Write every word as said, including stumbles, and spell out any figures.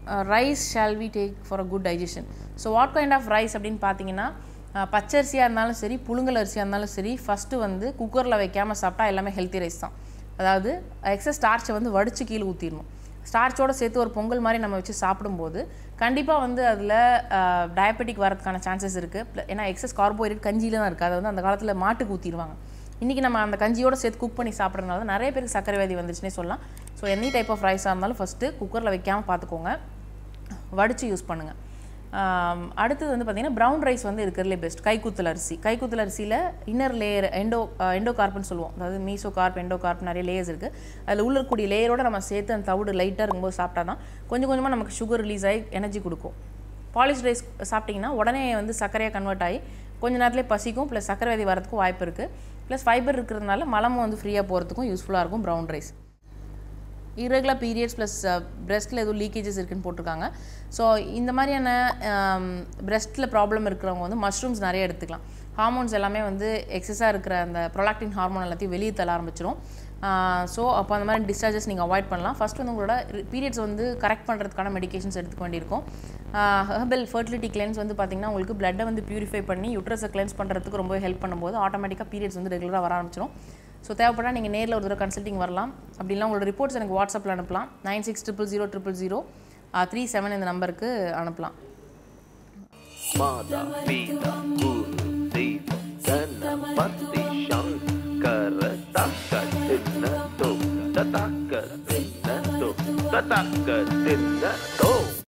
rice shall we take for a good digestion? So what kind of rice அப்படினு பாத்தீங்கன்னா பச்சரிசியா இருந்தாலும் சரி புழுங்கல் அரிசியா இருந்தாலும் சரி ஃபர்ஸ்ட் வந்து குக்கர்ல வைக்காம சாப்பிட்டா எல்லாமே ஹெல்தி ரைஸ் தான். அதாவது எக்ஸஸ் ஸ்டார்ச் வந்து வடிச்சு கீழ ஊத்திரணும். ஸ்டார்ச்சோட சேர்த்து ஒரு பொங்கல் மாதிரி நம்ம வச்சு சாப்பிடும்போது கண்டிப்பா வந்து அதுல டயபெட்டிக் வரதுக்கான சான்சஸ் இருக்கு. ஏன்னா எக்ஸஸ் கார்போஹைட்ரேட் கஞ்சில தான் இருக்கு. அது வந்து அந்த காலத்துல மாட்டுக்கு ஊத்திடுவாங்க. இன்னைக்கு நம்ம அந்த கஞ்சியோட சேர்த்து குக் பண்ணி சாப்பிடுறதுனால நிறைய பேருக்கு சர்க்கரை வியாதி வந்துச்சுனே சொல்லலாம். சோ எனி டைப் ஆஃப் ரைஸா இருந்தாலும் ஃபர்ஸ்ட் குக்கர்ல வைக்காம பாத்துக்கோங்க. வடிச்சு யூஸ் பண்ணுங்க. அடுத்து வந்து பாத்தீங்கன்னா பிரவுன் ரைஸ் வந்து இருக்குறதுல பெஸ்ட். கைக்குத்தல் அரிசி. கைக்குத்தல் அரிசியில இன்னர் லேயர் எண்டோ எண்டோகார்ப்னு சொல்லுவோம். அதாவது மீசோகார்ப் எண்டோகார்ப் நிறைய லேயர்ஸ் இருக்கு. அதுல உள்ள இருக்கக்கூடிய லேயரோட நம்ம சேர்த்து அந்த தவிடு லைட்டா இருக்கும்போது சாப்பிட்டா தான் கொஞ்சம் கொஞ்சமா நமக்கு சுகர் ரிலீஸ் ஆகி எனர்ஜி கொடுக்கும். பாலிஷ் ரைஸ் சாப்பிட்டீங்கன்னா உடனே வந்து சர்க்கரையா கன்வெர்ட் ஆகி கொஞ்ச நேரத்திலே பசிக்கும் ப்ளஸ் சர்க்கரை வியாதி வரதுக்கு வாய்ப்பு இருக்கு. ப்ளஸ் ஃபைபர் இருக்கிறதுனால மலமும் வந்து ஃப்ரீயா போறதுக்கும் யூஸ்ஃபுல்லா இருக்கும் brown rice. irregular periods plus breastல ஏதோ லீக்கேजेस இருக்குன்னு போட்டுருக்காங்க. சோ இந்த மாதிரியான breastல ப்ராப்ளம் இருக்குறவங்க வந்து மஷ்ரூம்ஸ் நிறைய எடுத்துக்கலாம். ஹார்மோன்ஸ் எல்லாமே வந்து எக்ஸஸா இருக்கிற அந்த ப்ரோலாக்டின் ஹார்மோன் எல்லாத்தையும் வெளிய தள்ள ஆரம்பிச்சிரும். சோ அப்ப அந்த மாதிரி டிஸ்சார்ஜஸ் நீங்க அவாய்ட் பண்ணலாம். ஃபர்ஸ்ட் வந்து உங்களோட பீரியட்ஸ் வந்து கரெக்ட் பண்றதுக்கான மெடிகேஷன்ஸ் எடுத்துக்க வேண்டியிருக்கும். ஹெர்பல் ஃபெர்டிலிட்டி கிளென்ஸ் வந்து பாத்தீங்கன்னா உங்களுக்கு blood வந்து பியூரிஃபை பண்ணி யூட்ரஸை கிளென்ஸ் பண்றதுக்கு ரொம்ப ஹெல்ப் பண்ணும்போது ஆட்டோமேட்டிக்கா பீரியட்ஸ் வந்து ரெகுலரா வர ஆரம்பிச்சிரும். சோ தேவைப்பட்டா நீங்க நேர்ல ஒரு தடவை கன்சல்டிங் வரலாம். அப்படி இல்லனா உங்களோட ரிப்போர்ட்ஸ் எனக்கு வாட்ஸ்அப்ல அனுப்பலாம். nine six zero zero zero zero three seven இந்த நம்பருக்கு அனுப்பலாம். மாதா பிதா குரு தெய்வம் கணபதி சங்கர தக்க தின்ன தோ தக்க தின்ன தோ தக்க தின்ன தோ